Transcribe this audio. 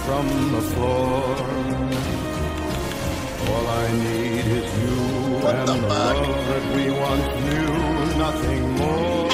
from the floor. All I need is you and the love that we once knew, nothing more.